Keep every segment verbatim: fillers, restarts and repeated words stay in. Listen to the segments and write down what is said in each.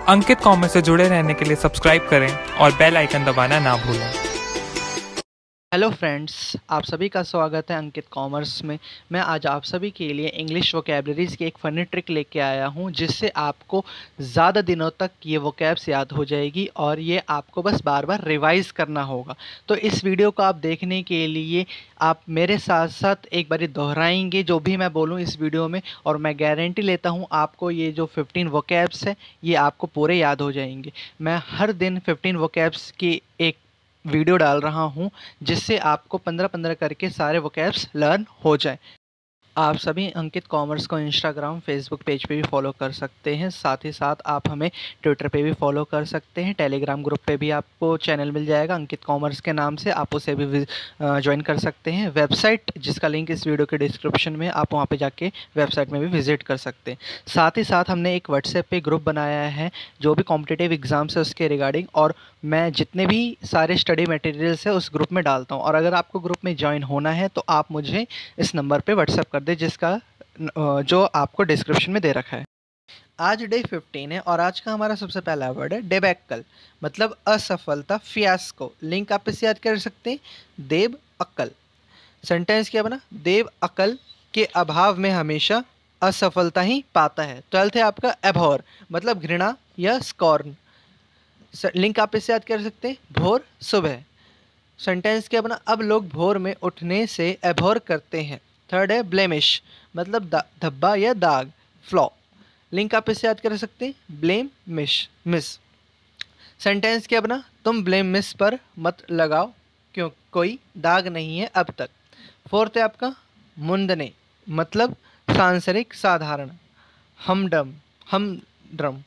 अंकित commerce से जुड़े रहने के लिए सब्सक्राइब करें और बेल आइकन दबाना ना भूलें। हेलो फ्रेंड्स, आप सभी का स्वागत है अंकित कॉमर्स में। मैं आज आप सभी के लिए इंग्लिश वोकैबलरीज़ की एक फ़नी ट्रिक लेके आया हूं, जिससे आपको ज़्यादा दिनों तक ये वोकैब्स याद हो जाएगी और ये आपको बस बार बार रिवाइज़ करना होगा। तो इस वीडियो को आप देखने के लिए आप मेरे साथ साथ एक बारी दोहराएंगे जो भी मैं बोलूँ इस वीडियो में, और मैं गारंटी लेता हूँ आपको ये जो फिफ्टीन वोकैब्स है ये आपको पूरे याद हो जाएंगे। मैं हर दिन फिफ्टीन वोकैब्स की एक वीडियो डाल रहा हूं, जिससे आपको पंद्रह पंद्रह करके सारे वोकैब्स लर्न हो जाए। आप सभी अंकित कॉमर्स को इंस्टाग्राम फेसबुक पेज पे भी फॉलो कर सकते हैं। साथ ही साथ आप हमें ट्विटर पे भी फॉलो कर सकते हैं। टेलीग्राम ग्रुप पे भी आपको चैनल मिल जाएगा अंकित कॉमर्स के नाम से, आप उसे भी ज्वाइन कर सकते हैं। वेबसाइट जिसका लिंक इस वीडियो के डिस्क्रिप्शन में, आप वहाँ पे जाके वेबसाइट में भी विजिट कर सकते हैं। साथ ही साथ हमने एक व्हाट्सएप पे ग्रुप बनाया है जो भी कॉम्पिटिटिव एग्ज़ाम्स है उसके रिगार्डिंग, और मैं जितने भी सारे स्टडी मटेरियल्स है उस ग्रुप में डालता हूँ। और अगर आपको ग्रुप में ज्वाइन होना है तो आप मुझे इस नंबर पे व्हाट्सएप कर दे, जिसका जो आपको डिस्क्रिप्शन में दे रखा है। आज डे फिफ्टीन है और आज का हमारा सबसे पहला वर्ड है डेबैकल, मतलब असफलता, फियास्को। लिंक आप इसे याद कर सकते हैं, देव अक्ल। सेंटेंस क्या बना, देव अकल के अभाव में हमेशा असफलता ही पाता है। ट्वेल्थ है आपका एभोर, मतलब घृणा या स्कॉर्न। लिंक आप इसे याद कर सकते हैं, भोर सुबह। सेंटेंस क्या बना, अब लोग भोर में उठने से एभोर करते हैं। थर्ड है ब्लेमिश, मतलब धब्बा या दाग, फ्लॉ। लिंक आप इसे याद कर सकते हैं, ब्लेम मिश मिस। सेंटेंस क्या बना, तुम ब्लेम मिस पर मत लगाओ क्यों कोई दाग नहीं है अब तक। फोर्थ है आपका मुंदने, मतलब सांसारिक साधारण, हमडम हमड्रम।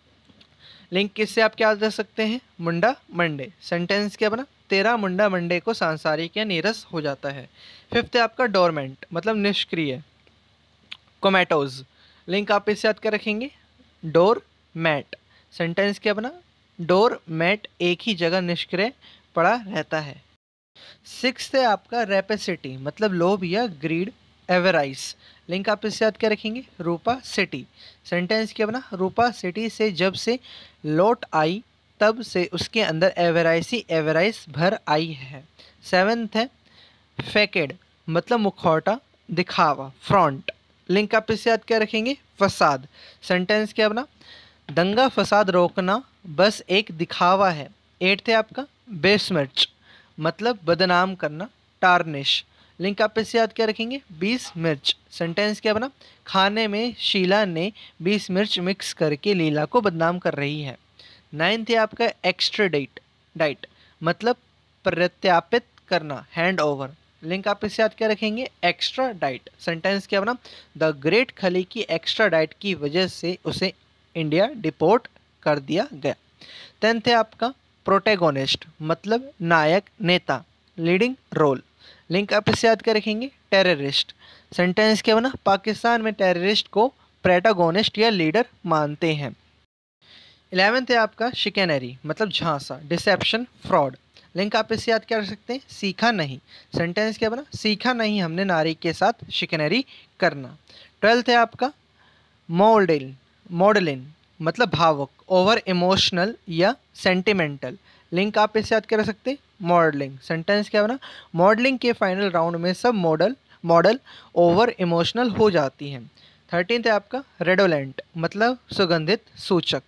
लिंक किससे आप क्या कर सकते हैं, मुंडा मंडे। सेंटेंस क्या बना, तेरा मुंडा मंडे को सांसारिक या नीरस हो जाता है। फिफ्थ है आपका डोरमेंट, मतलब निष्क्रिय, कोमेटोज। लिंक आप इसे याद कर रखेंगे, डोर मैट। सेंटेंस क्या बना, डोर मैट एक ही जगह निष्क्रिय पड़ा रहता है। सिक्स्थ है आपका रेपेसिटी, मतलब लोभ या ग्रीड, एवराइस। लिंक आप इससे याद क्या रखेंगे, रूपा सिटी। सेंटेंस क्या बना, रूपा सिटी से जब से लौट आई तब से उसके अंदर एवराइसी एवराइस भर आई है। सेवेंथ है फेकेड, मतलब मुखौटा, दिखावा, फ्रंट। लिंक आप इससे याद क्या रखेंगे, फसाद। सेंटेंस क्या बना, दंगा फसाद रोकना बस एक दिखावा है। एट्थ है आपका बेस्मिर्च, मतलब बदनाम करना, टार्निश। लिंक आप इससे याद क्या रखेंगे, बीस मिर्च। सेंटेंस क्या बना, खाने में शीला ने बीस मिर्च मिक्स करके लीला को बदनाम कर रही है। नाइन्थ है आपका एक्स्ट्राडाइट डाइट, मतलब प्रत्यापित करना, हैंड ओवर। लिंक आप इससे याद क्या रखेंगे, एक्स्ट्रा डाइट। सेंटेंस क्या बना, द ग्रेट खली की एक्स्ट्रा डाइट की वजह से उसे इंडिया डिपोर्ट कर दिया गया। टेंथ है आपका प्रोटेगोनिस्ट, मतलब नायक, नेता, लीडिंग रोल। लिंक आप इससे याद क्या रखेंगे, टेररिस्ट। सेंटेंस क्या बना, पाकिस्तान में टेररिस्ट को प्रोटेगोनिस्ट या लीडर मानते हैं। इलेवेंथ है आपका शिकेनरी, मतलब झांसा, डिसेप्शन, फ्रॉड। लिंक आप इससे याद क्या रख सकते हैं, सीखा नहीं। सेंटेंस क्या बना, सीखा नहीं हमने नारी के साथ शिकेनरी करना। ट्वेल्थ है आपका मॉडल मॉडलिन, मतलब भावुक, ओवर इमोशनल या सेंटिमेंटल। लिंक आप इससे याद कर सकते हैं, मॉडलिंग। सेंटेंस क्या बना, मॉडलिंग के फाइनल राउंड में सब मॉडल मॉडल ओवर इमोशनल हो जाती हैं। थर्टीन्थ है आपका रेडोलेंट, मतलब सुगंधित सूचक।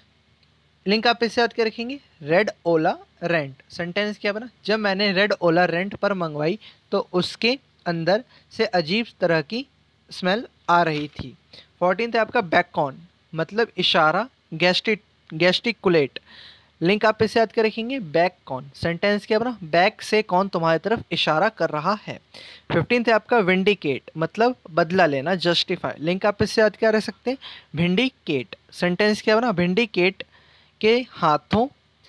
लिंक आप इससे याद कर रखेंगे, रेड ओला रेंट। सेंटेंस क्या बना, जब मैंने रेड ओला रेंट पर मंगवाई तो उसके अंदर से अजीब तरह की स्मेल आ रही थी। फोर्टीन्थ है आपका बैकॉन, मतलब इशारा, गेस्टिक गेस्टिकुलेट। लिंक आप इसे याद कर रखेंगे, बैक कौन। सेंटेंस क्या बना, बैक से कौन तुम्हारी तरफ इशारा कर रहा है। फिफ्टीन्थ है आपका विंडिकेट, मतलब बदला लेना, जस्टिफाई। लिंक आप इससे याद क्या रख सकते हैं, भिंडिकेट। सेंटेंस क्या बना, भिंडिकेट के हाथों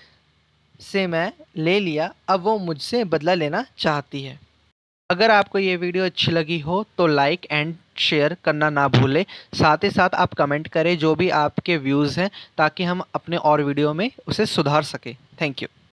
से मैं ले लिया, अब वो मुझसे बदला लेना चाहती है। अगर आपको ये वीडियो अच्छी लगी हो तो लाइक एंड शेयर करना ना भूलें। साथ ही साथ आप कमेंट करें जो भी आपके व्यूज़ हैं, ताकि हम अपने और वीडियो में उसे सुधार सकें। Thank you.